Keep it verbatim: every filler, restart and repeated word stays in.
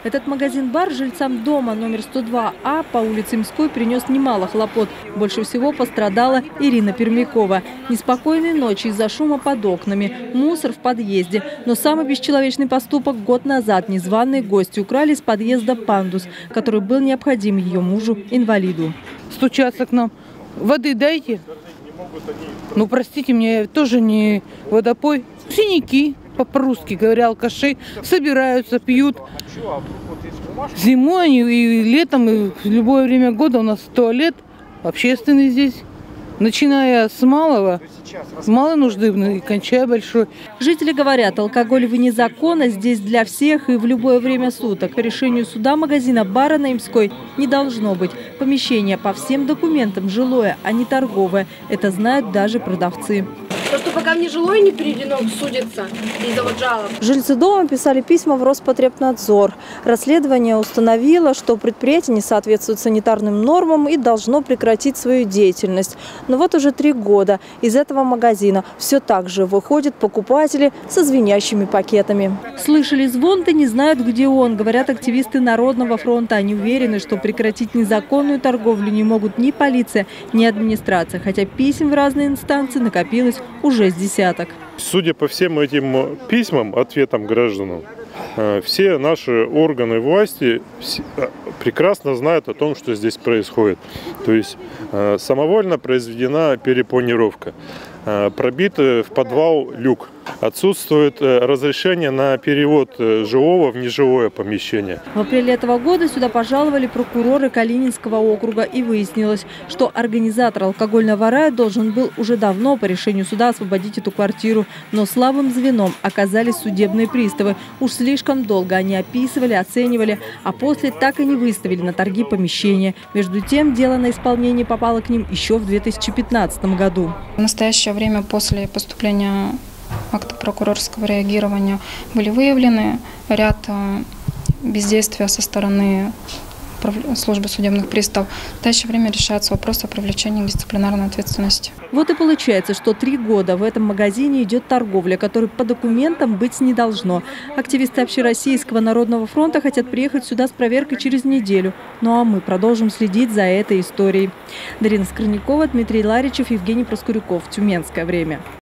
Этот магазин-бар жильцам дома номер сто два А по улице Мской принес немало хлопот. Больше всего пострадала Ирина Пермякова. Неспокойные ночи из-за шума под окнами, мусор в подъезде. Но самый бесчеловечный поступок год назад незваные гости украли из подъезда пандус, который был необходим ее мужу-инвалиду. Стучатся к нам. Воды дайте. Ну, простите меня, тоже не водопой. Синяки, по-русски говоря, алкаши, собираются, пьют. Зимой и летом, и в любое время года у нас туалет общественный здесь. Начиная с малого, с малой нужды и кончая большой. Жители говорят, алкоголь вне закона здесь для всех и в любое время суток. По решению суда магазина бара на Имской не должно быть. Помещение по всем документам жилое, а не торговое. Это знают даже продавцы. То, что пока в нежилое не переведено, судится из-за вот жалоб. Жильцы дома писали письма в Роспотребнадзор. Расследование установило, что предприятие не соответствует санитарным нормам и должно прекратить свою деятельность. Но вот уже три года из этого магазина все так же выходят покупатели со звенящими пакетами. Слышали звон, да не знают, где он, говорят активисты Народного фронта. Они уверены, что прекратить незаконную торговлю не могут ни полиция, ни администрация. Хотя писем в разные инстанции накопилось уже с десяток. Судя по всем этим письмам, ответам гражданам, все наши органы власти прекрасно знают о том, что здесь происходит. То есть самовольно произведена перепланировка, пробит в подвал люк, отсутствует разрешение на перевод жилого в нежилое помещение. В апреле этого года сюда пожаловали прокуроры Калининского округа, и выяснилось, что организатор алкогольного рая должен был уже давно по решению суда освободить эту квартиру. Но слабым звеном оказались судебные приставы. Уж слишком долго они описывали, оценивали, а после так и не выставили на торги помещения. Между тем, дело на исполнение попало к ним еще в две тысячи пятнадцатом году. В настоящее время после поступления акта прокурорского реагирования были выявлены ряд бездействия со стороны службы судебных приставов. В настоящее время решается вопрос о привлечении к дисциплинарной ответственности. Вот и получается, что три года в этом магазине идет торговля, которой по документам быть не должно. Активисты Общероссийского народного фронта хотят приехать сюда с проверкой через неделю. Ну а мы продолжим следить за этой историей. Дарина Скорнякова, Дмитрий Ларичев, Евгений Проскуряков. Тюменское время.